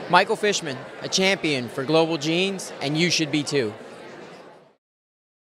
Michael Fishman, a champion for global jeans, and you should be too.